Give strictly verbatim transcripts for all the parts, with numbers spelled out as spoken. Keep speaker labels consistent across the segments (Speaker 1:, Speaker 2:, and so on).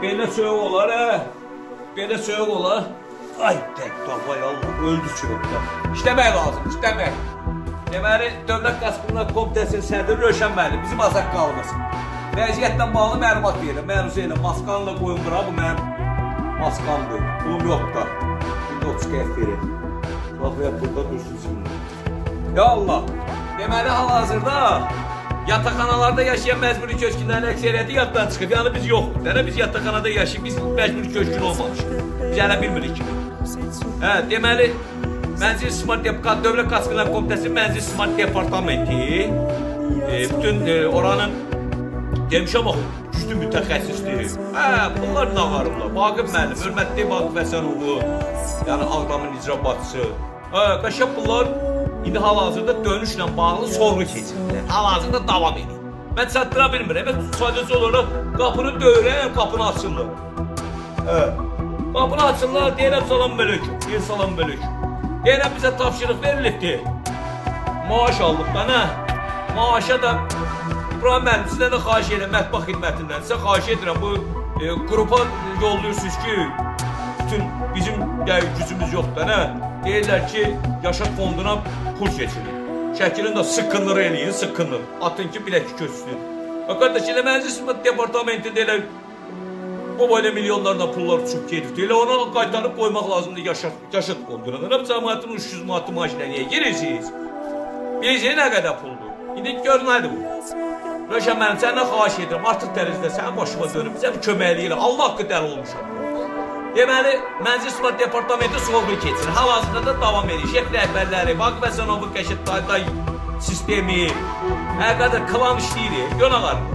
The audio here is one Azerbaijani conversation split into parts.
Speaker 1: Belə soyuq olar, hə? Belə soyuq olar. Ay, tək, vay Allah, öldü çörəkdə. İşləmək lazım, işləmək. Deməli, Dövlət Qaçqınlar Komitəsinin sədri Rövşən müəllim bizim azad qalmasın. Vəziyyətlə bağlı məlumat verir. Məruzə ilə maskanla qoyun bura, bu mənim maskamdır. Pulum yox da. Bir otuz qəf verir. Bax, və burada dursun şimdi. Ya Allah, deməli, hal-hazırda yataqxanalarda yaşayan məcburi köçkünlərin əksəriyyəti yaddan çıxıb. Yəni biz yoxdur. Dələ biz yataqxanada yaşayıb, biz məcburi köçkün olmamışıq. Biz hələ bilmirik kimi. Hə, deməli, Mənzil İstismar Dövlət Qaçqınlar Komitəsinin Mənzil İstismar Departamenti e, bütün e, oranın demişəm axı, güclü mütəxəssisdir. Hə, bunlar da varırlar. Vaqif müəllim, hörmətli Vaqif Həsənovu, yəni Ağdamın icra başçısı. Hə, qəşəng bunlar indi hal-hazırda dönüşlə bağlı sorğu keçirlər. Hal-hazırda davam edir. Mən çatdıra bilmirəm. Mən sadəcə olaraq qapını döyürəm, qapını açırlar. Hə, qapını açırlar, deyirəm salam bölüküm, deyir salam bölüküm. Deyirəm bizə tapşırıq verilibdir. Maaş aldıq da, nə? Maaşa da İbrahim müəllim, sizdən də xahiş edirəm, mətbəx xidmətindən. Sizə xahiş edirəm, bu e, qrupa yollayırsınız ki, bütün bizim yəni, gücümüz yoxdur, nə? Deyirlər ki, Yaşad fonduna pul keçirin. Şəkilin də sıqqınlığı eləyin, sıqqınlıq. Atın ki, bilək ki, köçsün. Və qardaş, elə Mənzil İstismar Departamentində elə bu boyda milyonlarla pullar uçub gedib. Elə ona qaytarıb qoymaq lazımdır Yaşad, Yaşad fonduna. Nə cəmiyyətin üç yüz manatlı maaşına niyə girirsiniz? Bilirsiniz nə qədər puldur? İndi gör nədir bu? Rövşən mənim, səndən xahiş edirəm, artıq dərəcədə sənin başıma dönüb, bizə bir köməkliyi ilə, Allah haqqı dəli olmuşam. Deməli, Mənzil İstismar Departamenti sorğu keçir, hal-hazırda da davam edir. Şef rəhbərləri, Vaqif Həsənovun qəşət dayday sistemi, nə qədər klan işləyir, gör ağarmı?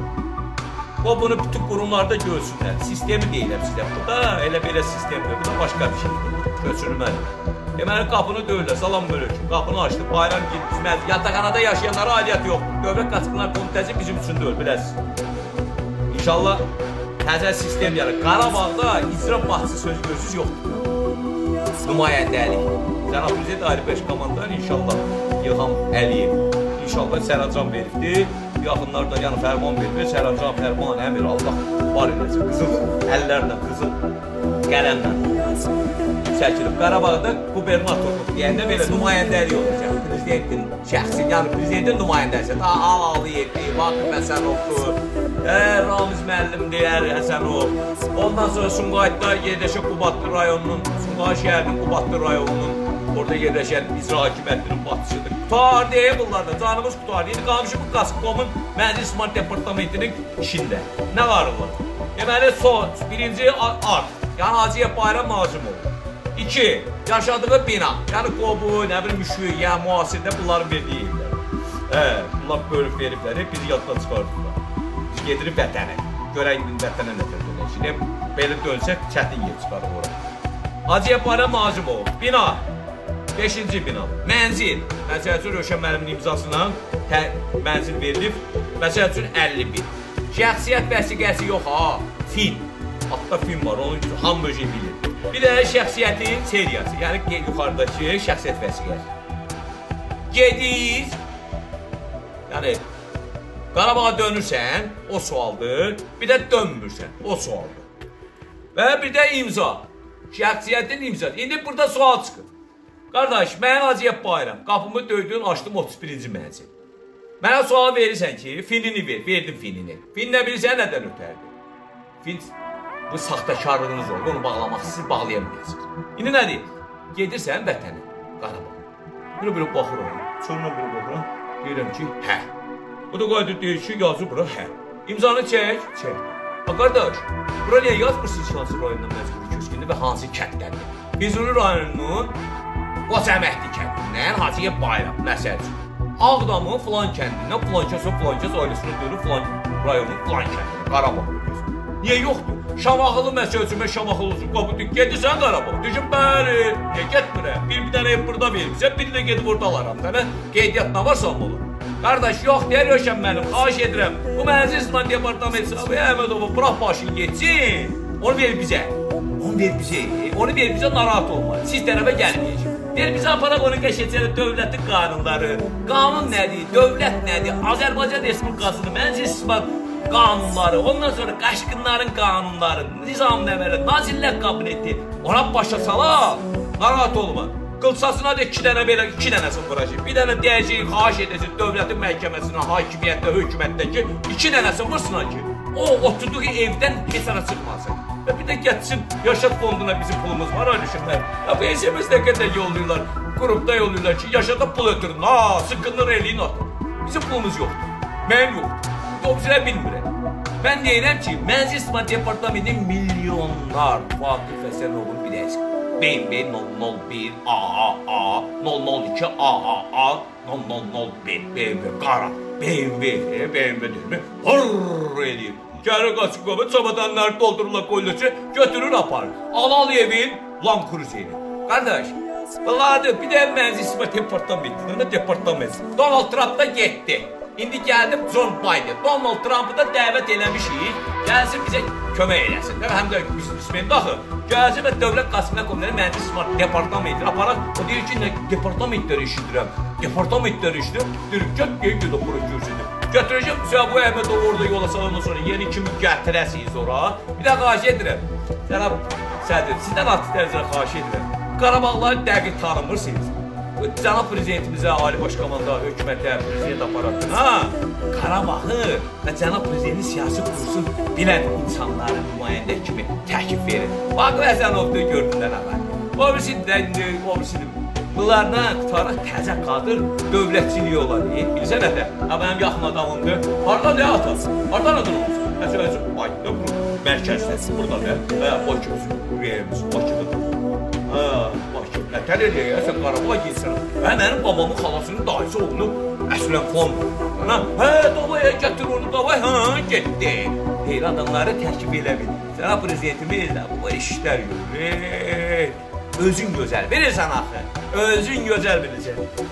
Speaker 1: O bunu bütün qurumlarda görsünlər, sistemi deyiləm sizə. Bu da elə belə sistemdir, bu da başqa bir şeydir, göçürülməli. Deməli, qapını döyürlər, salam bölüküm, qapını açdı, bayram gitməz, yataqxanada yaşayanlara aidiyyat yoxdur. Dövlət Qaçqınlar Komitəsi bizim üçün deyil, biləsiniz. İnşallah təzə sistem yəni, Qarabağda icra başçı sözü gözsüz yoxdur. Nümayəndəlik. Cənab Prezident Ali Bəş komandanı inşallah İlham Əliyev inşallah sərəncam veribdir. Yaxınlarda yəni fərman verir, sərəncam fərman əmir Allah var eləsin. Qızıl əllərlə, qızıl qələmlə çəkilib. Qarabağda qubernatorluq deyəndə belə nümayəndəlik olacaq. Prezidentin şəxsi, yəni prezidentin nümayəndəsi. Al Aliyevdir, Vaqif Həsənovdur, Ramiz müəllim deyər Həsənov. Ondan sonra Sumqayıtda yerləşən Qubadlı rayonunun, Sumqayıt şəhərinin Qubadlı rayonunun orada yerləşən icra hakimiyyətinin başçısıdır. Qutar deyək bunlarda, canımız qutar. İndi qalmışı bu Qaçqınların Mənzil İstismar Departamentinin işində. Nə varırlar? Deməli, son, birinci art, yəni Hacıyev Bayram Nazım olur. İki, yaşadığı bina, yəni qobu, nə bilim, müşvü, yəni müasirdə bunların verdiyi evlər. Hə, bunlar bölüb veriblər, bizi yaddan çıxardılar. Biz gedirik vətənə, görək vətənə nə tər dönək. Şimdi belə dönsək, çətin yer çıxarıq oraya. Hacıyev Bayram Nazım olur. Bina, beşinci bina. Mənzil, məsəl üçün Rövşən müəllimin imzasına mənzil verilib, məsəl üçün əlli bin. Şəxsiyyət vəsiqəsi yox ha, fin. Hatta film var, onu hamı özü bilir. Bir də şəxsiyyətin seriyası, yəni yuxarıdakı şəxsiyyət vəsiqəsi. Gediz, yəni Qarabağa dönürsən, o sualdır, bir də dönmürsən, o sualdır. Və bir də imza, şəxsiyyətin imzası. İndi burada sual çıxır. Qardaş, mən Hacıyev Bayram, qapımı döydün, açdım otuz birinci mənzil. Mənə sual verirsən ki, finini ver, verdim finini. Fin nə bilirsən, nədən ötərdir? Fin, bu saxtakarlığınız oldu, onu bağlamaq, siz bağlaya biləcəksiniz. İndi nə deyil? Gedirsən vətəni, Qarabağa. Biri-biri baxır ona, sonra biri baxır, deyirəm ki, hə. Bu da qayda deyir ki, yazı bura, hə. İmzanı çək, çək. Ha, qardaş, bura niyə yazmırsınız hansı rayondan məcburi köçkündir və hansı kətdəndir? Füzuli rayonunun Qoçəməkli kəndindən Hacıyev Bayram, məsəl üçün. Ağdamın filan kəndindən, filan kəsə, filan kəs ailəsində dönür, filan rayonun filan kəndindən, Qarabağ bölgəsi. Niyə yoxdur? Şamaxılı məsəl üçün, mən Şamaxılı olsun, qapı deyir, gedirsən Qarabağ. Deyir, bəli, niyə getmirəm? Bir bir dənə ev burada verirsən, biri də gedib orada alaram. Dənə qeydiyyat nə varsa onu olur. Qardaş, yox, deyər Rövşən mənim, xahiş edirəm. Bu Mənzil İstismar Departamenti abi, Əhmədovu, bırax başını geçsin. Onu ver bizə. Onu ver bizə, onu ver bizə, narahat olma. Siz tərəfə gəlməyəcək. Deyir, bizə aparaq onu qəşəcəli dövlətin qanunları. Qanun nədir, dövlət nədir, Azərbaycan Respublikasının Mənzil İstismar qanunları, ondan sonra qaşqınların qanunları, nizam nəvəli, nazirlər kabineti ona başa salar, narahat olma. Qılsasına da iki dənə belə, iki dənəsin vuracaq. Bir dənə deyəcək, xahiş edəcək dövlətin məhkəməsinə, hakimiyyətdə, hökumətdəki iki dənəsin vursunlar ki, o oturduğu evdən heç ara çıxmasın. Və bir də getsin, yaşat fonduna bizim pulumuz var, öyle şeyler. Ya bu eşimiz nə qədər yolluyorlar, qrupda yolluyorlar ki, yaşata pul ötürün, ha, sıkınır eləyin atın. Bizim pulumuz yoxdur, mənim yoxdur. Dobzirə bilmirəm. Mən deyirəm ki, Məclis İstimad Departamenti milyonlar Vakıf Həsənovun biləcək. B M W nol nol bir A A A, nol nol iki A A A, nol nol nol bir B M W, qara B M W, B M W deyil mi? Hırrrr eləyir. Gəlir qaçıqlamı, çamadanları doldururlar, qoyulur, götürür, aparır. Al-al evin, Land Cruiser'i. Qardaş, bunlardır, bir də Məclis İstimad Departamenti, departament. Donald Trump da getdi. İndi gəldim John Biden. Donald Trump'ı da dəvət eləmişik. Gəlsin bizə kömək eləsin. Həm də biznesmen daxı. Gəlsin və Dövlət Qasımlı Komitənin Məclis İstimad Departamentini aparaq. O deyir ki, nə departamentləri işidirəm. Departamentləri işidirəm. Deyir, gəl, gəl, gəl, apara görsünür. Götürəcəm, sizə bu Əhməd orada yola salandan sonra yeni kimi gətirəsiniz ora. Bir də xahiş edirəm. Cənab Sədr, sizdən artıq dərəcədə xahiş edirəm. Qarabağları dəqiq tanımırsınız. Cənab Prezidentimizə, Ali Başkomanda, hökumətə, prezident aparatına, ha, Qarabağı və Cənab Prezidentin siyasi kursun bilən insanların nümayəndə kimi təklif verir. Vakıf Həsənovdur gördülər əvvəl. O birisidir, o birisidir. Bunlardan tutaraq təzə qadır dövlətçiliyi olar. Bilsə nə də, mənim yaxın adamımdır. Harada nə atar? Harada nə durursun? Məsələn, Bakıda, mərkəzdə, burada da, və Bakı, Ürəyimiz, Bakıda. Ha, Bakı, nətər eləyək ya, sən Qarabağa gitsin. Və mənim babamın xalasının dayısı oğlu Əslən fondur. Hə, davaya gətir onu, davay, hə, getdi. Deyir, adamları təklif elə bil. Sənə prezidentimiz də bu işlər yox. Özün gözəl bilirsən axı. Özün gözəl bilirsən.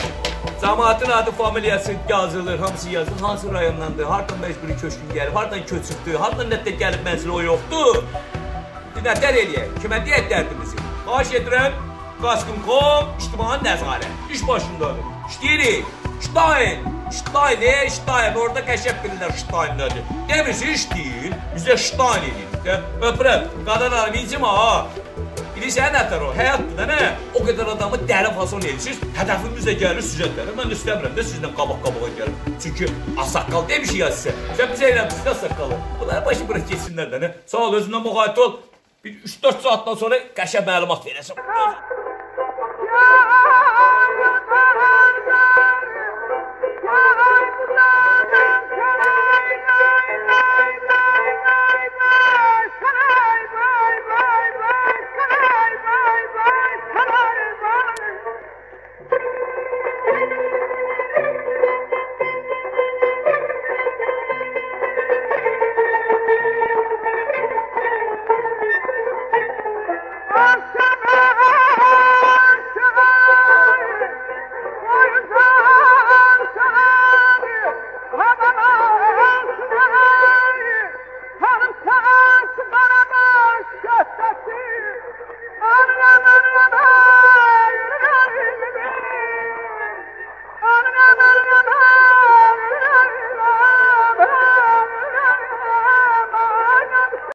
Speaker 1: Cəmaatın adı, familiyası yazılır, hamısı yazılır. Hansı rayondandır, hardan məcburi köşkün gəlib, hardan köçübdür, hardan nətdə gəlib mənzilə o yoxdur. Nətər eləyək, kimə deyək dərdimizi? Xahiş edirəm, Qaskın.com, İctimai Nəzarət, iş başındadır. İşləyirik, İştayin, İştayin, e, İştayin, orada qəşəb bilirlər İştayin nədir. Demirsin, işləyir, bizə İştayin edirik. Öpürəm, qadın arım, incim ha. Bilirsən nətər o, həyatdır da nə? O qədər adamı dəli fason edirsiniz, hədəfimiz də gəlir süzətlərə. Mən də istəmirəm də sizdən qabaq-qabağa gəlir. Çünki asaqqal demişik ya sizə. Sən bizə eləmişsin asaqqalı. Bunlar başı bıraq geçsinlər də nə? Sağ ol, özündən müğayət ol. Bir üç dörd saatdan sonra qəşəb məlumat verəsən.